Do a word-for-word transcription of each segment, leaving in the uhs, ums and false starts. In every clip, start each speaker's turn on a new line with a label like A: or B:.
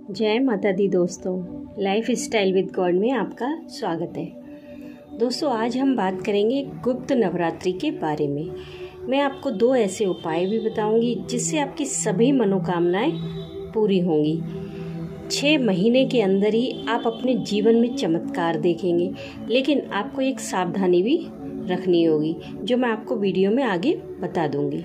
A: जय माता दी दोस्तों, लाइफ स्टाइल विद गॉड में आपका स्वागत है। दोस्तों, आज हम बात करेंगे गुप्त नवरात्रि के बारे में। मैं आपको दो ऐसे उपाय भी बताऊंगी जिससे आपकी सभी मनोकामनाएं पूरी होंगी। छः महीने के अंदर ही आप अपने जीवन में चमत्कार देखेंगे, लेकिन आपको एक सावधानी भी रखनी होगी जो मैं आपको वीडियो में आगे बता दूंगी।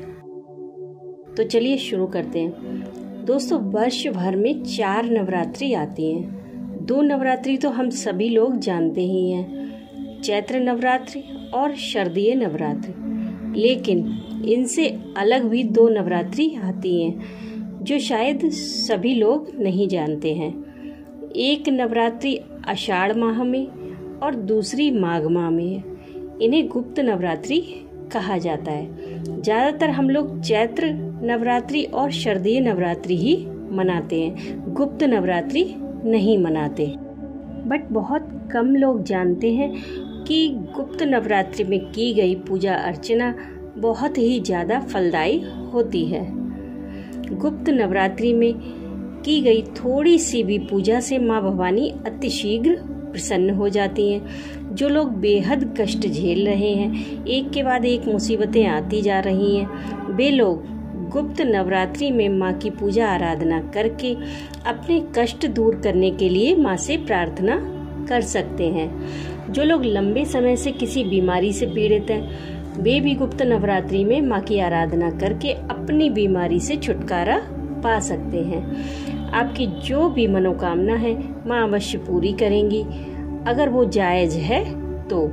A: तो चलिए शुरू करते हैं। दोस्तों, वर्ष भर में चार नवरात्रि आती हैं। दो नवरात्रि तो हम सभी लोग जानते ही हैं, चैत्र नवरात्रि और शारदीय नवरात्रि। लेकिन इनसे अलग भी दो नवरात्रि आती हैं जो शायद सभी लोग नहीं जानते हैं। एक नवरात्रि आषाढ़ माह में और दूसरी माघ माह में है। इन्हें गुप्त नवरात्रि कहा जाता है। ज़्यादातर हम लोग चैत्र नवरात्रि और शारदीय नवरात्रि ही मनाते हैं, गुप्त नवरात्रि नहीं मनाते। बट बहुत कम लोग जानते हैं कि गुप्त नवरात्रि में की गई पूजा अर्चना बहुत ही ज़्यादा फलदायी होती है। गुप्त नवरात्रि में की गई थोड़ी सी भी पूजा से माँ भवानी अतिशीघ्र प्रसन्न हो जाती हैं। जो लोग बेहद कष्ट झेल रहे हैं, एक के बाद एक मुसीबतें आती जा रही हैं, वे लोग गुप्त नवरात्रि में माँ की पूजा आराधना करके अपने कष्ट दूर करने के लिए माँ से प्रार्थना कर सकते हैं। जो लोग लंबे समय से किसी बीमारी से पीड़ित हैं, वे भी गुप्त नवरात्रि में माँ की आराधना करके अपनी बीमारी से छुटकारा पा सकते हैं। आपकी जो भी मनोकामना है माँ अवश्य पूरी करेंगी, अगर वो जायज है तो।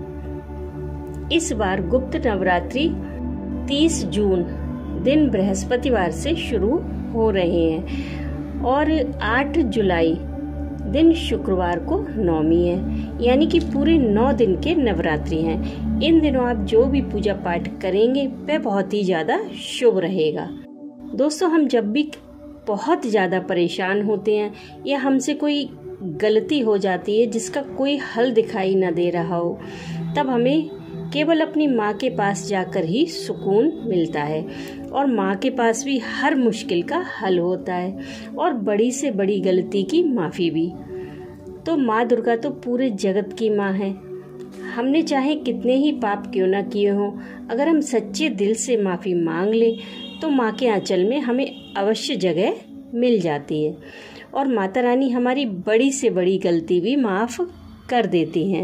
A: इस बार गुप्त नवरात्रि तीस जून दिन बृहस्पतिवार से शुरू हो रहे हैं और आठ जुलाई दिन शुक्रवार को नवमी है, यानी कि पूरे नौ दिन के नवरात्रि हैं। इन दिनों आप जो भी पूजा पाठ करेंगे वह बहुत ही ज्यादा शुभ रहेगा। दोस्तों, हम जब भी बहुत ज़्यादा परेशान होते हैं या हमसे कोई गलती हो जाती है जिसका कोई हल दिखाई न दे रहा हो, तब हमें केवल अपनी माँ के पास जाकर ही सुकून मिलता है। और माँ के पास भी हर मुश्किल का हल होता है और बड़ी से बड़ी गलती की माफ़ी भी। तो माँ दुर्गा तो पूरे जगत की माँ है। हमने चाहे कितने ही पाप क्यों न किए हों, अगर हम सच्चे दिल से माफ़ी मांग लें तो माँ के आंचल में हमें अवश्य जगह मिल जाती है और माता रानी हमारी बड़ी से बड़ी गलती भी माफ़ कर देती हैं।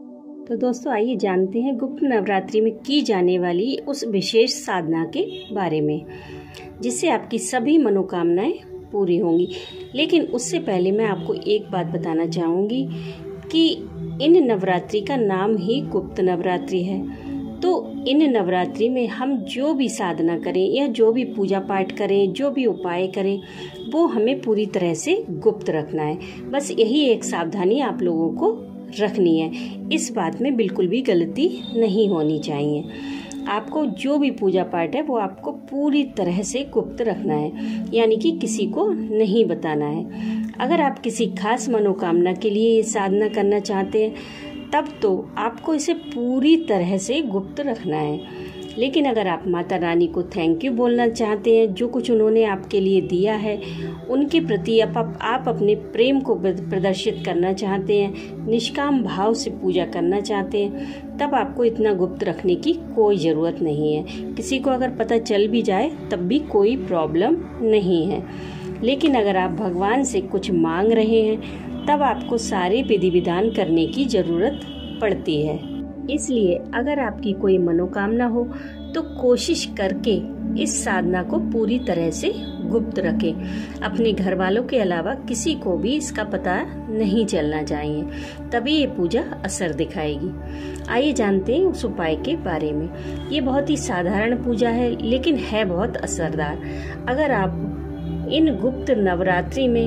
A: तो दोस्तों, आइए जानते हैं गुप्त नवरात्रि में की जाने वाली उस विशेष साधना के बारे में जिससे आपकी सभी मनोकामनाएं पूरी होंगी। लेकिन उससे पहले मैं आपको एक बात बताना चाहूँगी कि इन नवरात्रि का नाम ही गुप्त नवरात्रि है। तो इन नवरात्रि में हम जो भी साधना करें या जो भी पूजा पाठ करें, जो भी उपाय करें, वो हमें पूरी तरह से गुप्त रखना है। बस यही एक सावधानी आप लोगों को रखनी है। इस बात में बिल्कुल भी गलती नहीं होनी चाहिए। आपको जो भी पूजा पाठ है वो आपको पूरी तरह से गुप्त रखना है, यानी कि किसी को नहीं बताना है। अगर आप किसी खास मनोकामना के लिए ये साधना करना चाहते हैं तब तो आपको इसे पूरी तरह से गुप्त रखना है। लेकिन अगर आप माता रानी को थैंक यू बोलना चाहते हैं, जो कुछ उन्होंने आपके लिए दिया है उनके प्रति आप, आप अपने प्रेम को प्रदर्शित करना चाहते हैं, निष्काम भाव से पूजा करना चाहते हैं, तब आपको इतना गुप्त रखने की कोई ज़रूरत नहीं है। किसी को अगर पता चल भी जाए तब भी कोई प्रॉब्लम नहीं है। लेकिन अगर आप भगवान से कुछ मांग रहे हैं तब आपको सारे विधि विधान करने की ज़रूरत पड़ती है। इसलिए अगर आपकी कोई मनोकामना हो तो कोशिश करके इस साधना को पूरी तरह से गुप्त रखें। अपने घर वालों के अलावा किसी को भी इसका पता नहीं चलना चाहिए, तभी ये पूजा असर दिखाएगी। आइए जानते हैं उस उपाय के बारे में। ये बहुत ही साधारण पूजा है लेकिन है बहुत असरदार। अगर आप इन गुप्त नवरात्रि में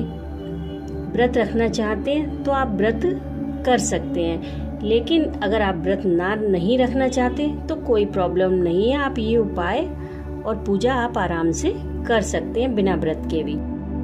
A: व्रत रखना चाहते हैं तो आप व्रत कर सकते हैं, लेकिन अगर आप व्रत ना नहीं रखना चाहते तो कोई प्रॉब्लम नहीं है। आप ये उपाय और पूजा आप आराम से कर सकते हैं बिना व्रत के भी।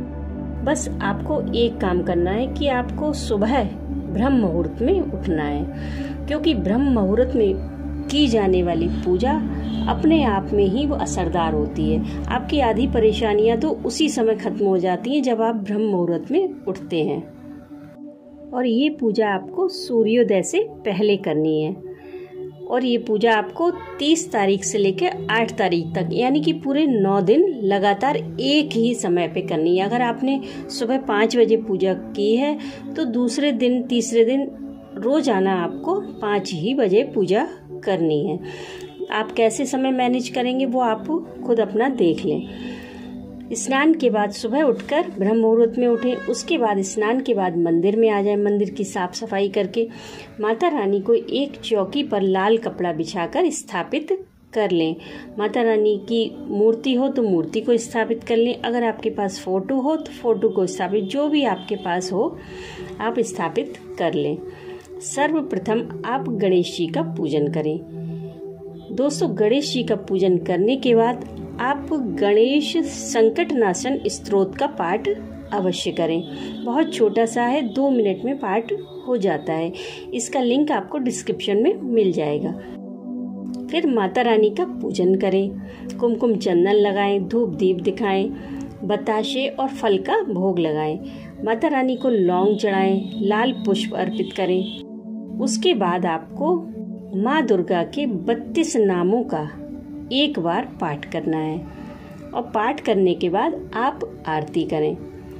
A: बस आपको एक काम करना है कि आपको सुबह ब्रह्म मुहूर्त में उठना है, क्योंकि ब्रह्म मुहूर्त में की जाने वाली पूजा अपने आप में ही वो असरदार होती है। आपकी आधी परेशानियां तो उसी समय खत्म हो जाती हैं जब आप ब्रह्म मुहूर्त में उठते हैं। और ये पूजा आपको सूर्योदय से पहले करनी है। और ये पूजा आपको तीस तारीख से लेकर आठ तारीख तक यानी कि पूरे नौ दिन लगातार एक ही समय पे करनी है। अगर आपने सुबह पाँच बजे पूजा की है तो दूसरे दिन तीसरे दिन रोजाना आपको पाँच ही बजे पूजा करनी है। आप कैसे समय मैनेज करेंगे वो आप खुद अपना देख लें। स्नान के बाद सुबह उठकर ब्रह्म मुहूर्त में उठें। उसके बाद स्नान के बाद मंदिर में आ जाएं। मंदिर की साफ सफाई करके माता रानी को एक चौकी पर लाल कपड़ा बिछाकर स्थापित कर लें। माता रानी की मूर्ति हो तो मूर्ति को स्थापित कर लें। अगर आपके पास फोटो हो तो फोटो को स्थापित, जो भी आपके पास हो आप स्थापित कर लें। सर्वप्रथम आप गणेश जी का पूजन करें। दोस्तों, गणेश जी का पूजन करने के बाद आप गणेश संकट नाशन स्तोत्र का पाठ अवश्य करें। बहुत छोटा सा है, दो मिनट में पाठ हो जाता है। इसका लिंक आपको डिस्क्रिप्शन में मिल जाएगा। फिर माता रानी का पूजन करें। कुमकुम चंदन लगाएं, धूप दीप दिखाएं, बताशे और फल का भोग लगाएं। माता रानी को लौंग चढ़ाएं, लाल पुष्प अर्पित करें। उसके बाद आपको माँ दुर्गा के बत्तीस नामों का एक बार पाठ करना है और पाठ करने के बाद आप आरती करें।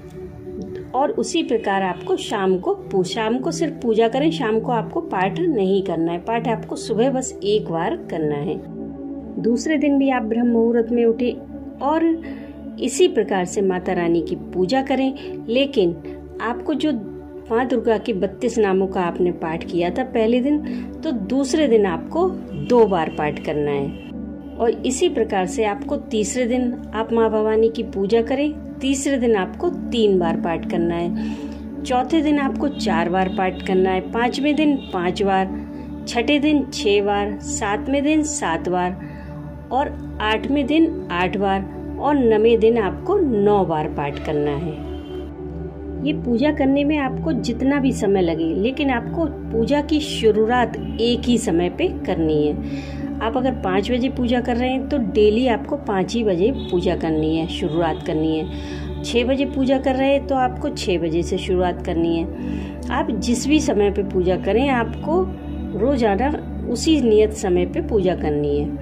A: और उसी प्रकार आपको शाम को शाम को सिर्फ पूजा करें। शाम को आपको पाठ नहीं करना है। पाठ आपको सुबह बस एक बार करना है। दूसरे दिन भी आप ब्रह्म मुहूर्त में उठे और इसी प्रकार से माता रानी की पूजा करें। लेकिन आपको जो माँ दुर्गा के बत्तीस नामों का आपने पाठ किया था पहले दिन, तो दूसरे दिन आपको दो बार पाठ करना है। और इसी प्रकार से आपको तीसरे दिन आप माँ भवानी की पूजा करें। तीसरे दिन आपको तीन बार पाठ करना है। चौथे दिन आपको चार बार पाठ करना है। पांचवें दिन पांच बार, छठे दिन छह बार, सातवें दिन सात बार और आठवें दिन आठ बार और नवें दिन आपको नौ बार पाठ करना है। ये पूजा करने में आपको जितना भी समय लगे, लेकिन आपको पूजा की शुरुआत एक ही समय पे करनी है। आप अगर पाँच बजे पूजा कर रहे हैं तो डेली आपको पाँच ही बजे पूजा करनी है, शुरुआत करनी है। छः बजे पूजा कर रहे हैं तो आपको छः बजे से शुरुआत करनी है। आप जिस भी समय पे पूजा करें, आपको रोजाना उसी नियत समय पे पूजा करनी है।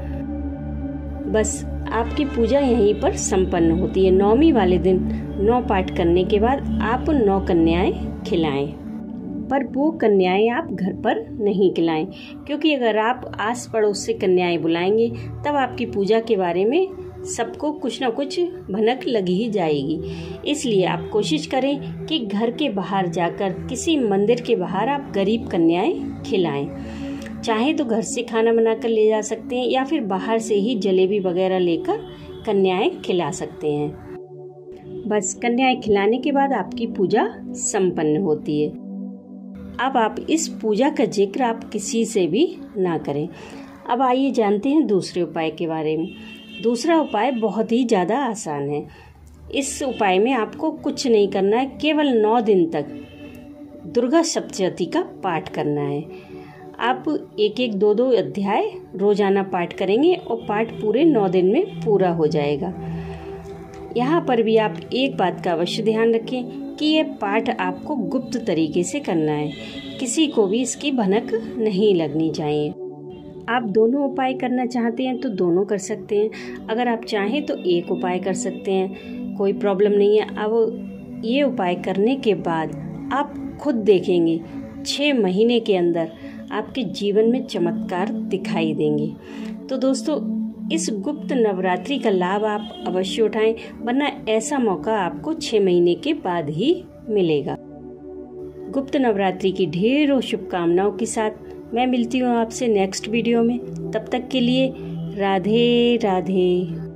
A: बस आपकी पूजा यहीं पर संपन्न होती है। नौमी वाले दिन नौ पाठ करने के बाद आप नौ कन्याएं खिलाएं, पर वो कन्याएं आप घर पर नहीं खिलाएं, क्योंकि अगर आप आस पड़ोस से कन्याएं बुलाएंगे तब आपकी पूजा के बारे में सबको कुछ ना कुछ भनक लगी ही जाएगी। इसलिए आप कोशिश करें कि घर के बाहर जाकर किसी मंदिर के बाहर आप गरीब कन्याएं खिलाएं। चाहे तो घर से खाना बनाकर ले जा सकते हैं या फिर बाहर से ही जलेबी वगैरह लेकर कन्याएं खिला सकते हैं। बस कन्याएं खिलाने के बाद आपकी पूजा संपन्न होती है। अब आप इस पूजा का जिक्र आप किसी से भी ना करें। अब आइए जानते हैं दूसरे उपाय के बारे में। दूसरा उपाय बहुत ही ज़्यादा आसान है। इस उपाय में आपको कुछ नहीं करना है, केवल नौ दिन तक दुर्गा सप्तशती का पाठ करना है। आप एक एक दो दो अध्याय रोजाना पाठ करेंगे और पाठ पूरे नौ दिन में पूरा हो जाएगा। यहाँ पर भी आप एक बात का अवश्य ध्यान रखें कि ये पाठ आपको गुप्त तरीके से करना है, किसी को भी इसकी भनक नहीं लगनी चाहिए। आप दोनों उपाय करना चाहते हैं तो दोनों कर सकते हैं, अगर आप चाहें तो एक उपाय कर सकते हैं, कोई प्रॉब्लम नहीं है। अब ये उपाय करने के बाद आप खुद देखेंगे छः महीने के अंदर आपके जीवन में चमत्कार दिखाई देंगे। तो दोस्तों, इस गुप्त नवरात्रि का लाभ आप अवश्य उठाएं, वरना ऐसा मौका आपको छः महीने के बाद ही मिलेगा। गुप्त नवरात्रि की ढेरों शुभकामनाओं के साथ मैं मिलती हूँ आपसे नेक्स्ट वीडियो में। तब तक के लिए राधे राधे।